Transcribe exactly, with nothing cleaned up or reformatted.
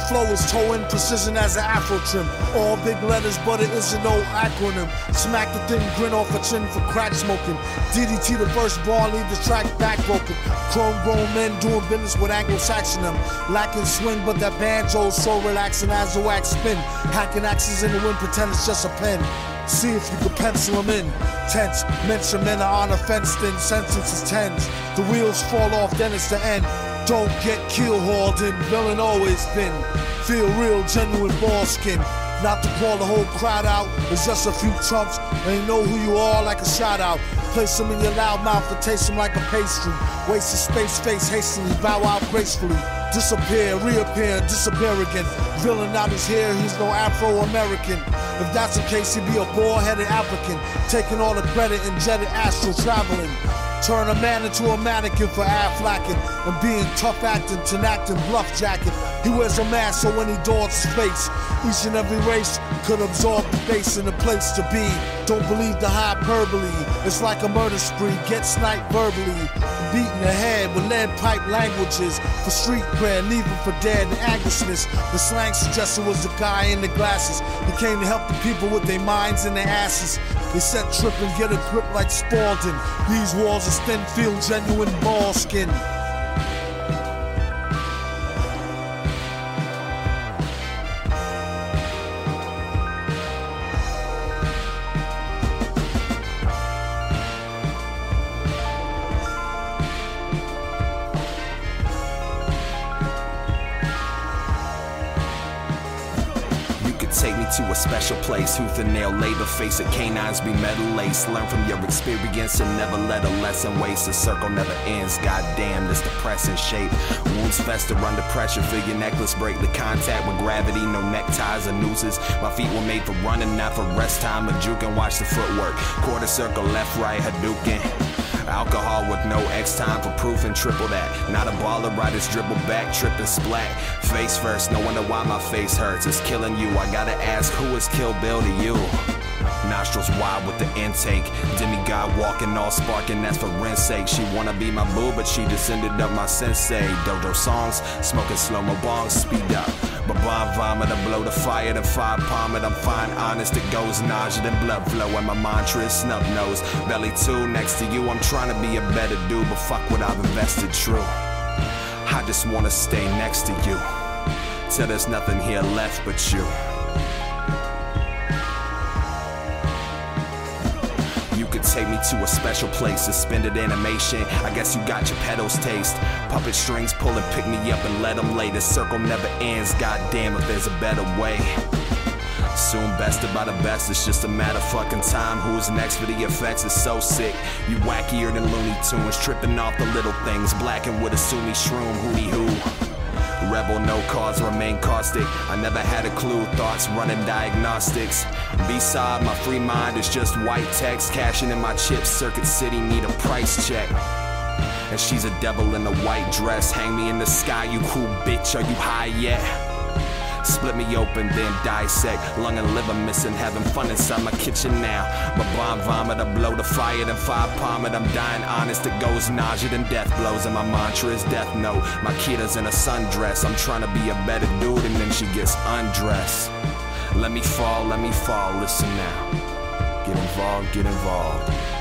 flow is toe-in precision as an afro trim. All big letters, but it isn't no acronym. Smack the thin grin off a chin for crack smoking. D D T the first bar, leave the track back broken. Chrome grown men doing business with Anglo-Saxon them. Lacking swing, but that banjo's so relaxing as the wax spin. Hacking axes in the wind, pretend it's just a pen. See if you can pencil them in. Tense, mention men are on a fenced in, sentences tens. The wheels fall off, then it's the end. Don't get keel hauled in, villain always been. Feel real, genuine Ballskin. Not to call the whole crowd out, it's just a few trumps. And you know who you are like a shout out. Place them in your loud mouth and taste them like a pastry. Waste of space, face hastily, bow out gracefully. Disappear, reappear, disappear again. Villain out his hair, he's no Afro-American. If that's the case, he'd be a bald-headed African, taking all the credit and jetted astral traveling. Turn a man into a mannequin for Afflacking and being tough acting, acting bluff jacket. He wears a mask so when he daubs his face, each and every race could absorb the base and the place to be. Don't believe the hyperbole, it's like a murder spree. Get sniped verbally, beaten the head with lead pipe languages for street cred, leave him for dead and anxiousness. The slang suggested was the guy in the glasses. He came to help the people with their minds and their asses. They said trip and get a grip like Spalding. These walls are thin, feel genuine Ballskin. Take me to a special place, tooth and nail labor, face it, canines be metal laced. Learn from your experience and never let a lesson waste. The circle never ends, goddamn, this depressing shape. Wounds fester under pressure, feel your necklace break. The contact with gravity, no neckties or nooses. My feet were made for running, not for rest time or juking. Watch the footwork, quarter circle, left, right, Hadouken. Alcohol with no X time for proof and triple that. Not a baller, riders dribble back, trip and splat. Face first, no wonder why my face hurts. It's killing you, I gotta ask, who is Kill Bill to you? Nostrils wide with the intake. Demigod walking all sparking, that's for rent's sake. She wanna be my boo, but she just ended up my sensei. Dojo songs, smoking slow-mo bongs, speed up. But bomb vomit, I blow the fire, then five palm it. I'm fine, honest, it goes nausea, then blood flow. And my mantra is snub nose. Belly two next to you, I'm trying to be a better dude, but fuck what I've invested, true. I just wanna stay next to you, till there's nothing here left but you. You could take me to a special place, suspended animation. I guess you got your pedals taste. Puppet strings pulling, pick me up and let them lay. The circle never ends, goddamn if there's a better way. Soon bested by the best, it's just a matter of fucking time. Who's next for the effects? It's so sick. You wackier than Looney Tunes, tripping off the little things. Blacking with a Sumi shroom, hootie hoo. Rebel, no cause, remain caustic. I never had a clue, thoughts running diagnostics. B-side, my free mind is just white text. Cashing in my chips, Circuit City need a price check. And she's a devil in a white dress. Hang me in the sky, you cool bitch, are you high yet? Split me open, then dissect. Lung and liver missing, having fun inside my kitchen now. My bomb vomit, I blow the fire, then five palm it. I'm dying honest, it goes nausea, then death blows. And my mantra is death note. My kidda's in a sundress. I'm trying to be a better dude, and then she gets undressed. Let me fall, let me fall, listen now. Get involved, get involved.